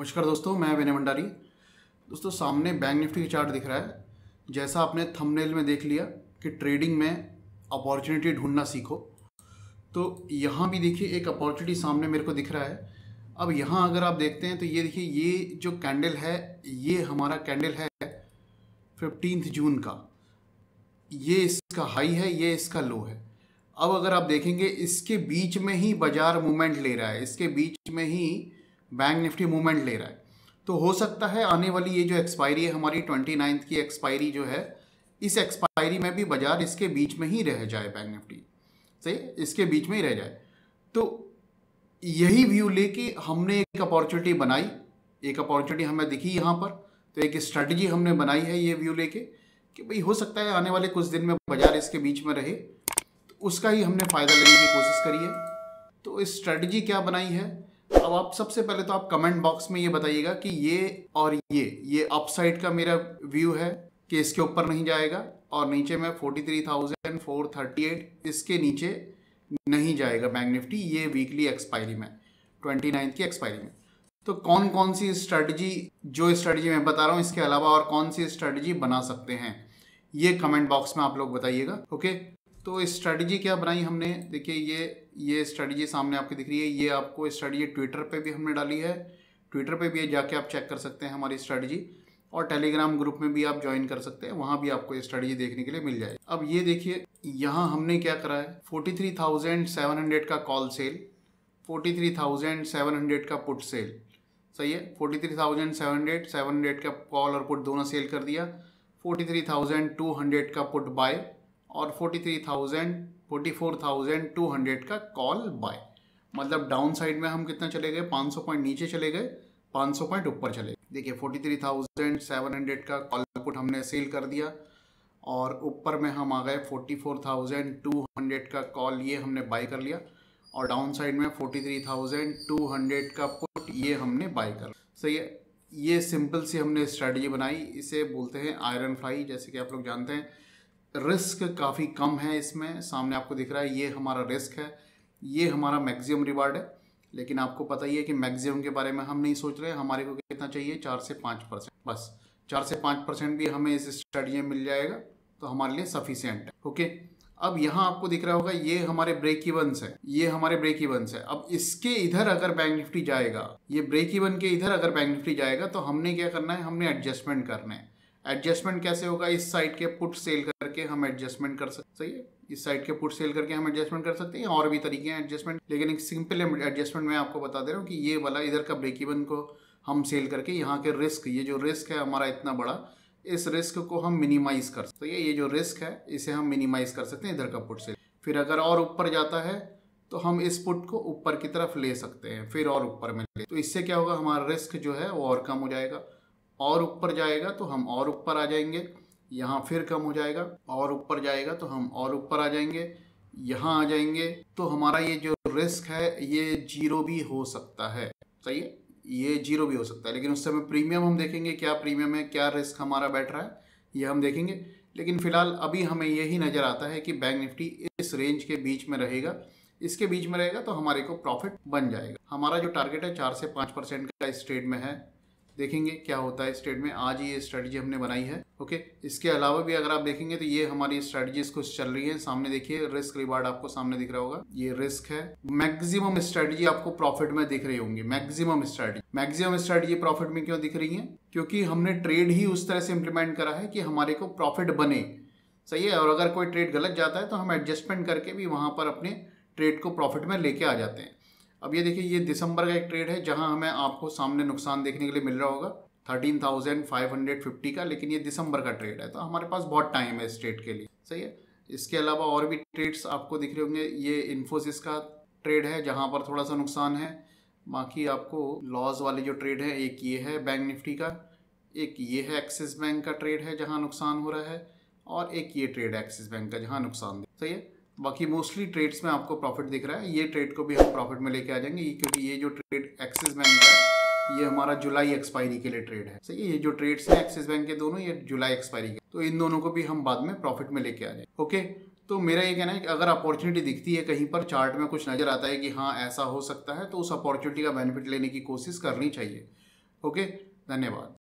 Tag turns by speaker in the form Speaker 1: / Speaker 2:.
Speaker 1: नमस्कार दोस्तों, मैं विनय भंडारी। दोस्तों, सामने बैंक निफ्टी का चार्ट दिख रहा है। जैसा आपने थंबनेल में देख लिया कि ट्रेडिंग में अपॉर्चुनिटी ढूंढना सीखो, तो यहाँ भी देखिए एक अपॉर्चुनिटी सामने मेरे को दिख रहा है। अब यहाँ अगर आप देखते हैं तो ये देखिए, ये जो कैंडल है ये हमारा कैंडल है 15 जून का। ये इसका हाई है, ये इसका लो है। अब अगर आप देखेंगे इसके बीच में ही बाजार मूवमेंट ले रहा है, इसके बीच में ही बैंक निफ्टी मूवमेंट ले रहा है। तो हो सकता है आने वाली ये जो एक्सपायरी है हमारी 29 की एक्सपायरी जो है, इस एक्सपायरी में भी बाजार इसके बीच में ही रह जाए, बैंक निफ्टी सही इसके बीच में ही रह जाए। तो यही व्यू लेके हमने एक अपॉर्चुनिटी बनाई, एक अपॉर्चुनिटी हमें दिखी यहाँ पर। तो एक स्ट्रेटजी हमने बनाई है ये व्यू लेके कि भाई हो सकता है आने वाले कुछ दिन में बाजार इसके बीच में रहे, तो उसका ही हमने फ़ायदा लेने की कोशिश करी है। तो इस स्ट्रेटजी क्या बनाई है, अब आप सबसे पहले तो आप कमेंट बॉक्स में ये बताइएगा कि ये और ये अपसाइड का मेरा व्यू है कि इसके ऊपर नहीं जाएगा, और नीचे में 43,438 इसके नीचे नहीं जाएगा बैंक निफ्टी ये वीकली एक्सपायरी में, 29 की एक्सपायरी में। तो कौन कौन सी स्ट्रेटजी, जो स्ट्रेटजी मैं बता रहा हूँ इसके अलावा और कौन सी स्ट्रेटजी बना सकते हैं, ये कमेंट बॉक्स में आप लोग बताइएगा। ओके, तो स्ट्रेटजी क्या बनाई हमने, देखिए ये स्ट्रेटजी सामने आपकी दिख रही है। ये आपको स्ट्रेटजी ट्विटर पे भी हमने डाली है, ट्विटर पे भी जाके आप चेक कर सकते हैं हमारी स्ट्रेटजी, और टेलीग्राम ग्रुप में भी आप ज्वाइन कर सकते हैं, वहाँ भी आपको स्ट्रेटजी देखने के लिए मिल जाएगी। अब ये देखिए यहाँ हमने क्या करा है, 43,700 का कॉल सेल, 43,700 का पुट सेल, सही है। 43,700 का कॉल और पुट दोनों सेल कर दिया। 43,200 का पुट बाय और 44,200 का कॉल बाय। मतलब डाउन साइड में हम कितना चले गए, 500 पॉइंट नीचे चले गए, 500 पॉइंट ऊपर चले गए। देखिए 43,700 का कॉल पुट हमने सेल कर दिया, और ऊपर में हम आ गए 44,200 का कॉल, ये हमने बाय कर लिया, और डाउन साइड में 43,200 का पुट ये हमने बाय कर। सही है, ये सिंपल सी हमने स्ट्रेटजी बनाई। इसे बोलते हैं आयरन फ्लाई, जैसे कि आप लोग जानते हैं। रिस्क काफ़ी कम है इसमें, सामने आपको दिख रहा है ये हमारा रिस्क है, ये हमारा मैक्सिमम रिवार्ड है। लेकिन आपको पता ही है कि मैक्सिमम के बारे में हम नहीं सोच रहे हैं, हमारे को कितना चाहिए, 4 से 5%, बस 4 से 5% भी हमें इस स्ट्रेटजी में मिल जाएगा तो हमारे लिए सफिशिएंट है। ओके, अब यहाँ आपको दिख रहा होगा ये हमारे ब्रेक इवन्स है, ये हमारे ब्रेक इवन्स है। अब इसके इधर अगर बैंक निफ्टी जाएगा, ये ब्रेक इवन के इधर अगर बैंक निफ्टी जाएगा, तो हमने क्या करना है, हमने एडजस्टमेंट करना है। एडजस्टमेंट कैसे होगा, इस साइड के पुट सेल करके हम एडजस्टमेंट कर सकते, सही है, इस साइड के पुट सेल करके हम एडजस्टमेंट कर सकते हैं। और भी तरीके हैं एडजस्टमेंट, लेकिन एक सिंपल एडजस्टमेंट मैं आपको बता दे रहा हूँ कि ये वाला इधर का ब्रेक इवन को हम सेल करके यहाँ के रिस्क, ये जो रिस्क है हमारा इतना बड़ा, इस रिस्क को हम मिनिमाइज कर सकते हैं। ये जो रिस्क है इसे हम मिनिमाइज कर सकते हैं इधर का पुट सेल। फिर अगर और ऊपर जाता है तो हम इस पुट को ऊपर की तरफ ले सकते हैं, फिर और ऊपर में ले, तो इससे क्या होगा, हमारा रिस्क जो है वो और कम हो जाएगा। और ऊपर जाएगा तो हम और ऊपर आ जाएंगे, यहाँ फिर कम हो जाएगा, और ऊपर जाएगा तो हम और ऊपर आ जाएंगे, यहाँ आ जाएंगे, तो हमारा ये जो रिस्क है ये जीरो भी हो सकता है। सही है, ये जीरो भी हो सकता है, लेकिन उस समय प्रीमियम हम देखेंगे, क्या प्रीमियम है, क्या रिस्क हमारा बैठ रहा है, ये हम देखेंगे। लेकिन फिलहाल अभी हमें यही नज़र आता है कि बैंक निफ्टी इस रेंज के बीच में रहेगा, इसके बीच में रहेगा तो हमारे को प्रॉफिट बन जाएगा। हमारा जो टारगेट है 4 से 5% का इस ट्रेड में है, देखेंगे क्या होता है इस ट्रेड में। आज ये स्ट्रेटजी हमने बनाई है। ओके, इसके अलावा भी अगर आप देखेंगे तो ये हमारी स्ट्रेटजीज कुछ चल रही है। सामने देखिए रिस्क रिवार्ड आपको सामने दिख रहा होगा, ये रिस्क है। मैक्सिमम स्ट्रेटजी आपको प्रॉफिट में दिख रही होंगी। मैक्सिमम स्ट्रेटजी प्रॉफिट में क्यों दिख रही है, क्योंकि हमने ट्रेड ही उस तरह से इंप्लीमेंट करा है कि हमारे को प्रॉफिट बने। सही है, और अगर कोई ट्रेड गलत जाता है तो हम एडजस्टमेंट करके भी वहां पर अपने ट्रेड को प्रॉफिट में लेके आ जाते हैं। अब ये देखिए, ये दिसंबर का एक ट्रेड है जहां हमें आपको सामने नुकसान देखने के लिए मिल रहा होगा 13,550 का, लेकिन ये दिसंबर का ट्रेड है तो हमारे पास बहुत टाइम है इस ट्रेड के लिए। सही है, इसके अलावा और भी ट्रेड्स आपको दिख रहे होंगे। ये इन्फोसिस का ट्रेड है जहां पर थोड़ा सा नुकसान है। बाकी आपको लॉस वाले जो ट्रेड है, एक ये है बैंक निफ्टी का, एक ये है एक्सिस बैंक का ट्रेड है जहाँ नुकसान हो रहा है, और एक ये ट्रेड है एक्सिस बैंक का जहाँ नुकसान। सही है, बाकी मोस्टली ट्रेड्स में आपको प्रॉफिट दिख रहा है। ये ट्रेड को भी हम प्रॉफिट में लेके आ जाएंगे, क्योंकि ये जो ट्रेड एक्सिस बैंक का है ये हमारा जुलाई एक्सपायरी के लिए ट्रेड है। सही है, ये जो ट्रेड्स हैं एक्सिस बैंक के दोनों, ये जुलाई एक्सपायरी के, तो इन दोनों को भी हम बाद में प्रॉफिट में लेके आ जाएंगे। ओके, तो मेरा ये कहना है कि अगर अपॉर्चुनिटी दिखती है कहीं पर, चार्ट में कुछ नजर आता है कि हाँ ऐसा हो सकता है, तो उस अपॉर्चुनिटी का बेनिफिट लेने की कोशिश करनी चाहिए। ओके, धन्यवाद।